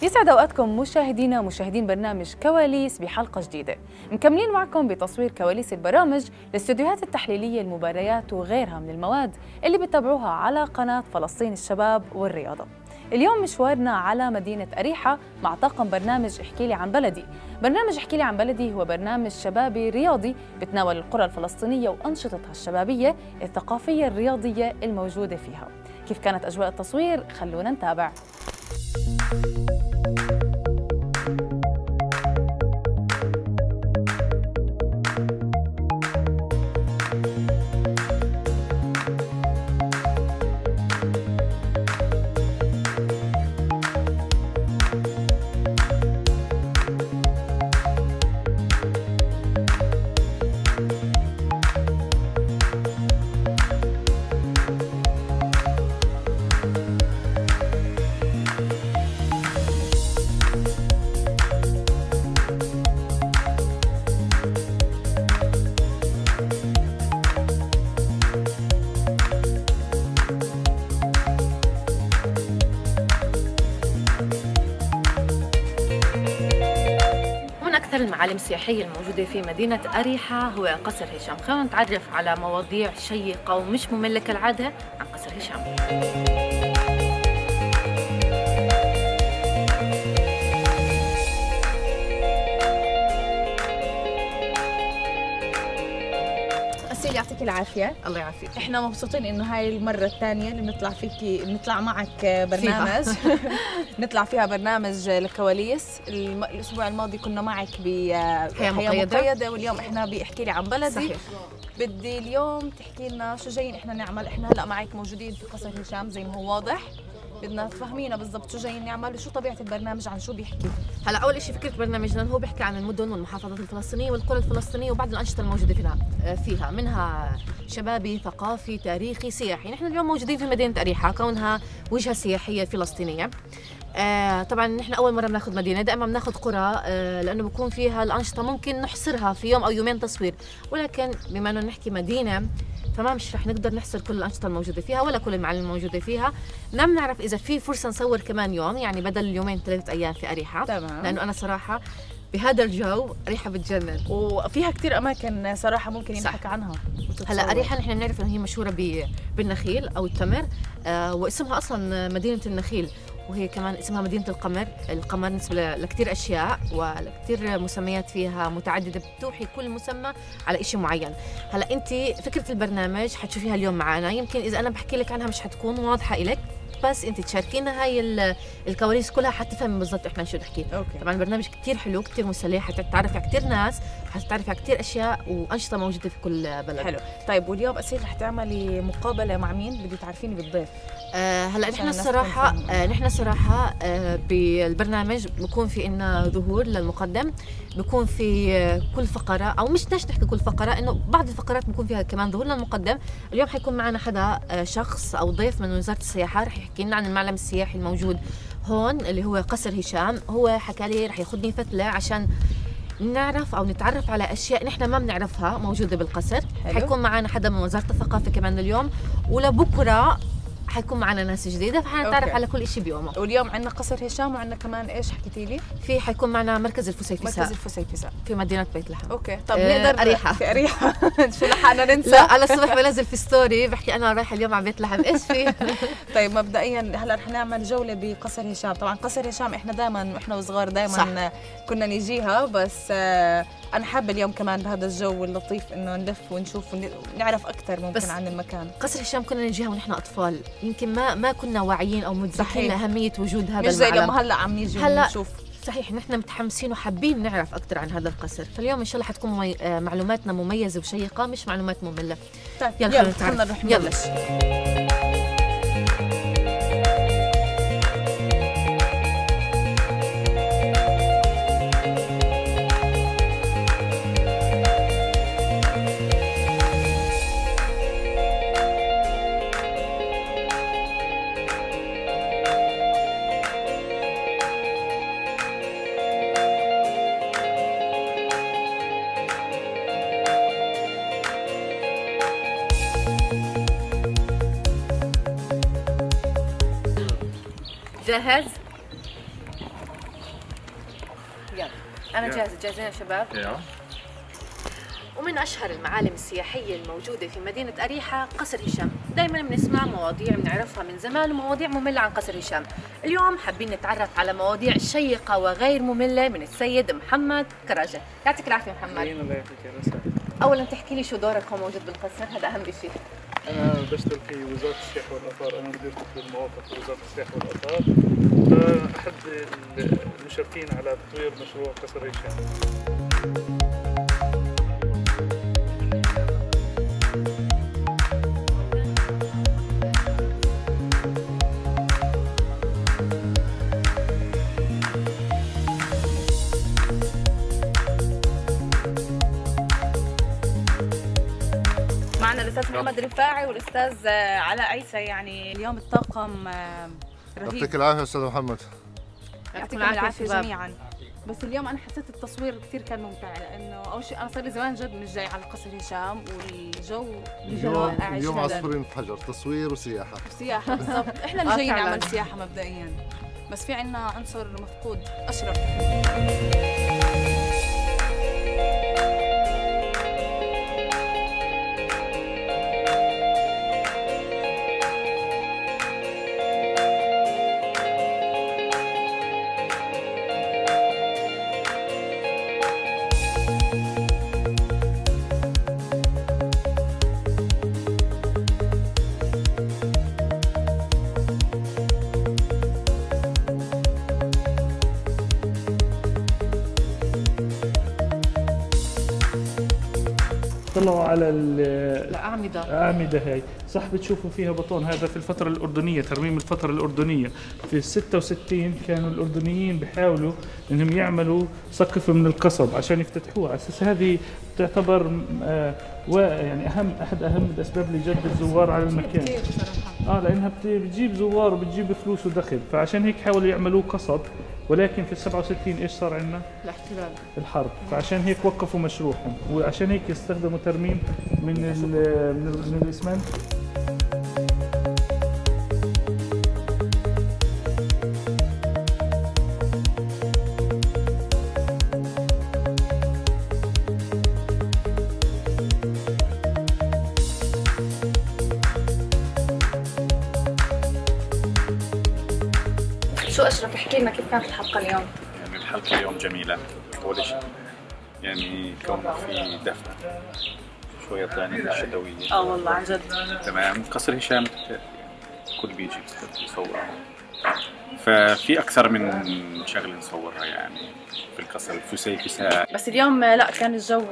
يسعد اوقاتكم مشاهدين برنامج كواليس بحلقه جديده. مكملين معكم بتصوير كواليس البرامج للاستوديوهات التحليليه، المباريات وغيرها من المواد اللي بتابعوها على قناه فلسطين الشباب والرياضه. اليوم مشوارنا على مدينه أريحة مع طاقم برنامج احكي لي عن بلدي. برنامج احكي لي عن بلدي هو برنامج شبابي رياضي بتناول القرى الفلسطينيه وانشطتها الشبابيه الثقافيه الرياضيه الموجوده فيها. كيف كانت اجواء التصوير؟ خلونا نتابع. المعالم السياحية الموجودة في مدينة أريحة هو قصر هشام. خلونا نتعرف على مواضيع شيقة ومش مملة كالعادة عن قصر هشام. أسيل يعطيك العافية. الله يعافيك. احنا مبسوطين انه هاي المرة الثانية اللي بنطلع معك برنامج نطلع فيها برنامج الكواليس. الأسبوع الماضي كنا معك بحياة مقيدة واليوم احنا بيحكي لي عن بلدي. صحيح. بدي اليوم تحكي لنا شو جايين احنا نعمل. احنا هلا معك موجودين في قصر هشام زي ما هو واضح. بدنا تفهمينا بالضبط شو جايين نعمل وشو طبيعة البرنامج، عن شو بيحكي. هلا أول شيء فكرة برنامجنا هو بيحكي عن المدن والمحافظات الفلسطينية والقرى الفلسطينية وبعض الأنشطة الموجودة فيها منها شبابي، ثقافي، تاريخي، سياحي. نحن اليوم موجودين في مدينة أريحة كونها وجهة سياحية فلسطينية. طبعا نحن اول مره بناخذ مدينه، دائما بناخذ قرى لانه بكون فيها الانشطه ممكن نحصرها في يوم او يومين تصوير، ولكن بما انه نحكي مدينه فما مش رح نقدر نحصر كل الانشطه الموجوده فيها ولا كل المعالم الموجوده فيها. بدنا نعرف اذا في فرصه نصور كمان يوم، يعني بدل اليومين 3 ايام في أريحة. تمام. لانه انا صراحه بهذا الجو أريحة بتجنن وفيها كثير اماكن صراحه ممكن ينحكى عنها. هلا أريحة نحن بنعرف انه هي مشهوره بالنخيل او التمر، واسمها اصلا مدينه النخيل، وهي كمان اسمها مدينة القمر. القمر نسبة لكثير أشياء ولكثير مسميات فيها متعددة، بتوحي كل مسمى على شيء معين. هلا أنت فكرة البرنامج حتشوفيها اليوم معنا، يمكن إذا أنا بحكي لك عنها مش حتكون واضحة إلك، بس انت تشاركينا هاي الكواليس كلها حتفهمي بالضبط احنا شو نحكي. طبعا البرنامج كثير حلو، كثير مسلي، حتتعرفي على كثير ناس، حتتعرفي على كثير اشياء وانشطه موجوده في كل بلد. حلو. طيب واليوم أسيل رح تعملي مقابله مع مين؟ بدي تعرفيني بالضيف. هلا نحن الصراحه بالبرنامج بكون في إلنا ظهور للمقدم، بكون في كل فقره او مش نحكي كل فقره، انه بعض الفقرات بكون فيها كمان ظهور للمقدم. اليوم حيكون معنا حدا شخص او ضيف من وزاره السياحه رح يحكي لنا عن المعلم السياحي الموجود هون اللي هو قصر هشام. هو حكى لي رح ياخذني فتله عشان نعرف او نتعرف على اشياء نحن ما بنعرفها موجوده بالقصر. حيكون معنا حدا من وزاره الثقافه كمان اليوم، ولبكره حيكون معنا ناس جديده فحنتعرف على كل شيء بيومه. واليوم عندنا قصر هشام وعندنا كمان ايش حكيتي لي؟ في حيكون معنا مركز الفسيفساء. مركز الفسيفساء في مدينه بيت لحم. اوكي. طب نقدر أريحة. في أريحة شو لحقنا ننسى؟ لا على الصبح بنزل في ستوري بحكي انا رايحه اليوم على بيت لحم، ايش في؟ طيب مبدئيا هلا رح نعمل جوله بقصر هشام. طبعا قصر هشام احنا دائما واحنا وصغار دائما كنا نجيها، بس انا حابه اليوم كمان بهذا الجو اللطيف انه نلف ونشوف ونعرف اكثر ممكن عن المكان. قصر هشام كنا نجيها ونحن اطفال، يمكن ما كنا واعيين او مدركين لاهميه وجود هذا المعلم. مش زي لما هلا عم نيجي ونشوف. صحيح نحن متحمسين وحابين نعرف اكثر عن هذا القصر، فاليوم ان شاء الله حتكون معلوماتنا مميزه وشيقه، مش معلومات ممله. طيب يلا خلينا نروح نبلش. جاهز؟ انا جاهزه، جاهزين يا شباب؟ ومن أشهر المعالم السياحية الموجودة في مدينة أريحة قصر هشام. دايما بنسمع مواضيع بنعرفها من زمان ومواضيع مملة عن قصر هشام. اليوم حابين نتعرف على مواضيع شيقة وغير مملة من السيد محمد كراجة. يعطيك العافية محمد. الله يعطيك العافية. أولا تحكي لي شو دورك موجود بالقصر، هذا أهم شيء. أنا بشتغل في وزارة السياحة والآثار، أنا مدير تطوير المواقف في وزارة السياحة والآثار. أحد المشرفين على تطوير مشروع قصر هشام. معنا الاستاذ محمد رفاعي والاستاذ علاء عيسى. يعني اليوم الطاقم رهيب. يعطيك العافيه استاذ محمد. يعطيكم العافيه جميعا. بس اليوم انا حسيت التصوير كثير كان ممتع، لانه اول شيء انا صار لي زمان جد مش جاي على قصر هشام، والجو رائع. اليوم عصفورين في حجر، تصوير وسياحه. سياحه بالضبط. احنا اللي جايين نعمل سياحه مبدئيا، بس في عندنا عنصر مفقود، اشرف. طلعوا على الأعمدة هاي، صح بتشوفوا فيها بطون. هذا في الفترة الأردنية، ترميم الفترة الأردنية. في 66 كانوا الأردنيين بيحاولوا إنهم يعملوا سقف من القصب عشان يفتتحوها، على أساس هذه تعتبر يعني أحد أهم الأسباب اللي جذب الزوار على المكان. لأنها بتجيب زوار وبتجيب فلوس ودخل، فعشان هيك حاولوا يعملوه قصب. ولكن في 67 ايش صار عندنا؟ الاحتلال، الحرب، فعشان هيك وقفوا مشروعهم، وعشان هيك استخدموا ترميم من الاسمنت. شو اشرف، احكي لنا كيف كانت الحلقه اليوم؟ يعني الحلقه اليوم جميله. اول شيء يعني كون في دفء شويه طلعنا من الشتويه. والله عن جد. تمام. قصر هشام كل بيجي يصور، ففي اكثر من شغله نصورها يعني في القصر، الفسيفساء. بس اليوم لا، كان الجو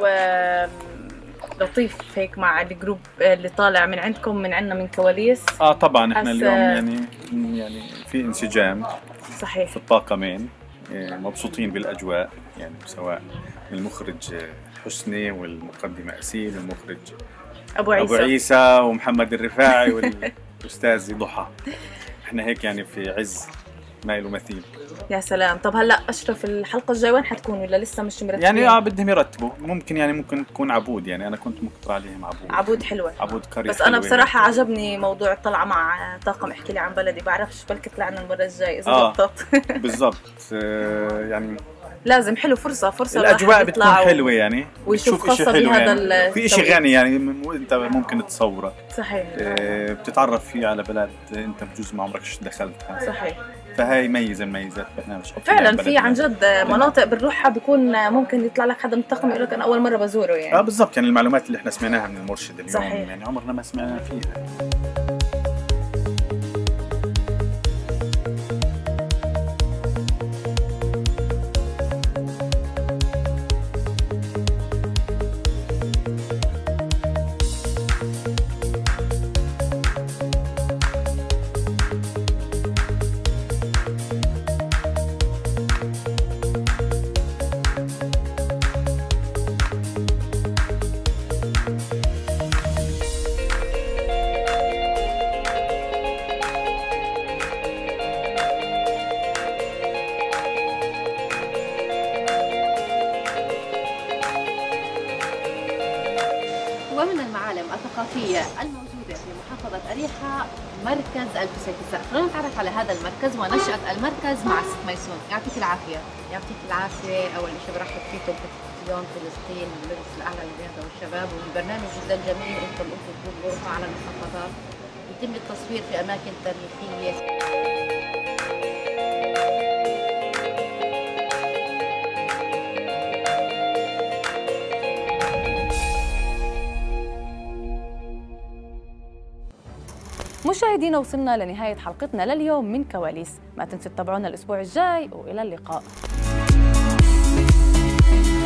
لطيف هيك مع الجروب اللي طالع من عندكم، من عندنا من كواليس. طبعا احنا اليوم يعني في انسجام صحيح في الطاقمين، مبسوطين بالاجواء، يعني سواء المخرج حسني والمقدمه اسيل والمخرج ابو عيسى ومحمد الرفاعي والاستاذ ضحى. احنا هيك يعني في عز ما له مثيل. يا سلام. طب هلا اشرف، الحلقه الجايه وين حتكون ولا لسه مش مرتبين؟ يعني بدهم يرتبوا. ممكن تكون عبود، يعني انا كنت مقترح عليهم عبود حلوه، عبود قريه. بس انا بصراحه عجبني موضوع الطلعه مع طاقم احكي لي عن بلدي. بعرفش بلكي طلعنا المره الجايه اذا ضبطت. بالضبط. يعني لازم حلو، فرصه الاجواء بتكون حلوه يعني، ويشوف خاصه بهذا يعني في شيء غني يعني انت ممكن تصوره. صحيح. بتتعرف فيه على بلد انت بجوز ما عمرك دخلتها. صحيح. فهي ميزه الميزات برنامج فعلا. في عن جد مناطق بنروحها بيكون ممكن يطلع لك حدا من الطاقم يقول لك انا اول مره بزوره يعني. بالضبط. يعني المعلومات اللي احنا سمعناها من المرشد اليوم صحيح. يعني عمرنا ما سمعنا فيها. ومن المعالم الثقافية الموجودة في محافظة محافظة أريحة مركز الفسيفساء. خلينا نتعرف على هذا المركز ونشأة المركز مع ست ميسون. يعطيك العافية. يعطيك العافية. أول شيء برحب فيكم في تلفزيون فلسطين المجلس الأعلى للرياضة والشباب، والبرنامج جدا جميل. أنتم تروحوا على المحافظات يتم التصوير في أماكن تاريخية. مشاهدينا وصلنا لنهاية حلقتنا لليوم من كواليس. ما تنسوا تتابعونا الأسبوع الجاي وإلى اللقاء.